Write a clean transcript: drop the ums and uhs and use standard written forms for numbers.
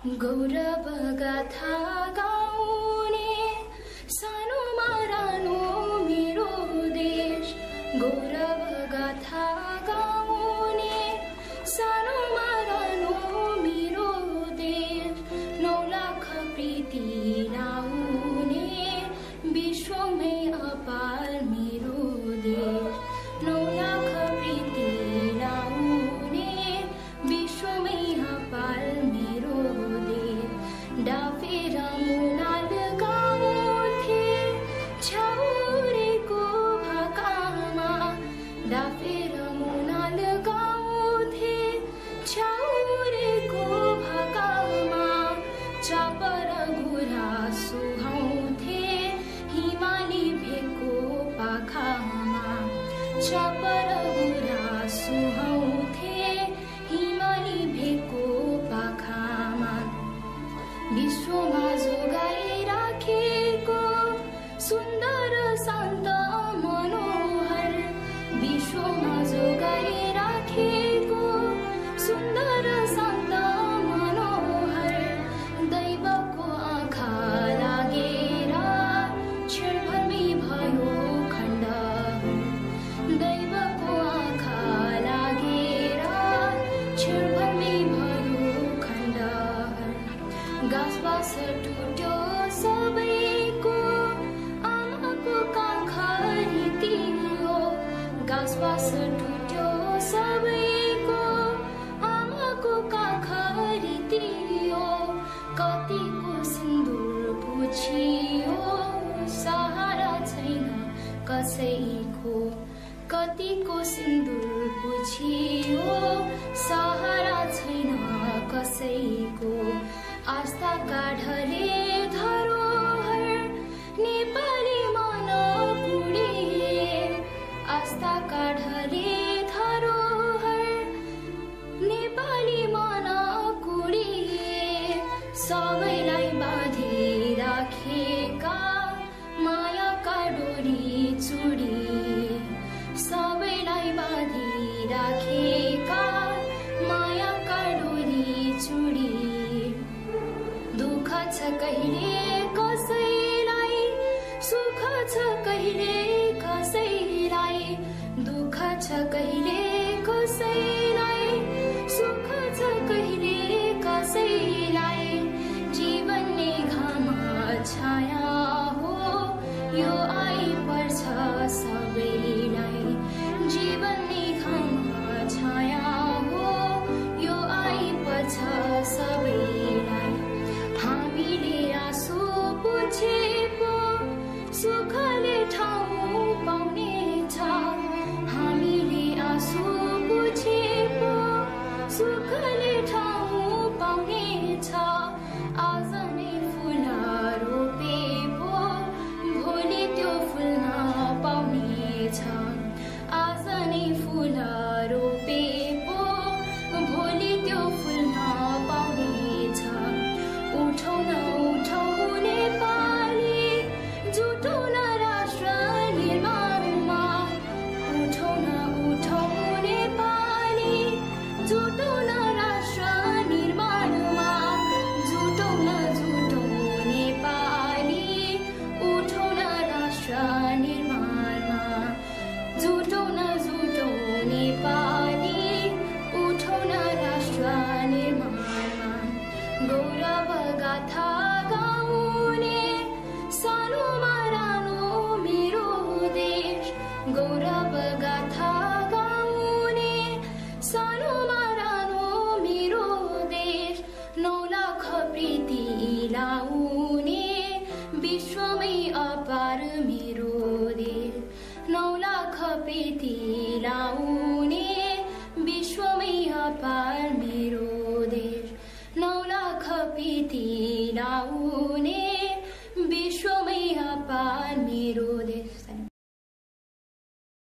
गौरव गाथा गाउने सानोमा रानो मेरो देश गौरव गाथा गाउने सानोमा रानो मेरो देश 9 लाख प्रीति लाउने विश्वमै अपार मेरो देश 9 लाख प्रीति लाउने विश्वमै अपार मेरो डाफेर मुनाल गाउँथे छाउरेको भाकामा डाफेर मुनाल गाउँथे छाउरेको भाकामा चापर गुरा सुहाउँथे हिमाली भेको पाखामा चापर गुरा सुहाउँथे हिमाली भेको पाखामा विश्वमा जोगाइराखेको सुन्दर शान्त मनोहर विश्वमा जोगाइराखेको सुन्दर शान्त मनोहर दैवको आँखा लागेर क्षणभरमै भयो खण्डहर दैवको आँखा लागेर क्षणभरमै भयो खण्डहर गाँसबास टुट्यो सबैको आमाको काखा रितियो गाँसबास टुट्यो सबैको आमाको काखा रितियो कतिको सिन्दुर पुछियो सहारा छैन कसैको कतिको सिन्दुर पुछियो सहारा छैन कसैको आस्थाका ढले धरोहर नेपाली मन पुडिए आस्थाका ढले धरोहर नेपाली मन कुडिए सबैलाई बाँधिराखेका मायाका डोरी चुडिए सबैलाई बाँधिराखेका मायाका डोरी चुडिए दुःख छ कहिले कसैलाई सुख छ कहिले कसैलाई दुःख छ कहिले कसैलाई सुख छ कहिले कसैलाई जीवन नै घाम छाया हो यो आइपर्छ सबैलाई जीवन नै घाम छाया हो यो आइपर्छ सबैलाई हामीले आँसु पुछे पो सुखले ठाउँ पाउनेछ हामीले आँसु पुछे पो सुखले ठाउँ पाउनेछ आज नै फुल रोपे पो भोलि त्यो फुल्न पाउनेछ आज नै फुल रोपे पो भोलि त्यो फुल्न पाउनेछ उठौ न नेपाली जुटौ न राष्ट्र निर्माणमा उठौ न नेपाली जुटौ न राष्ट्र निर्माणमा जुटौ न नेपाली उठौ न राष्ट्र निर्माणमा जुटौ न नेपाली उठौ न राष्ट्र निर्माणमा गौरव गाथा गाउने सानोमा रानो मेरो देश गौरव गाथा गाउने सानोमा रानो मेरो देश 9 लाख प्रीति लाउने विश्वमै अपार मेरो देश 9 लाख प्रीति लाउने विश्वमै अपार मेरो देश 9 लाख प्रीति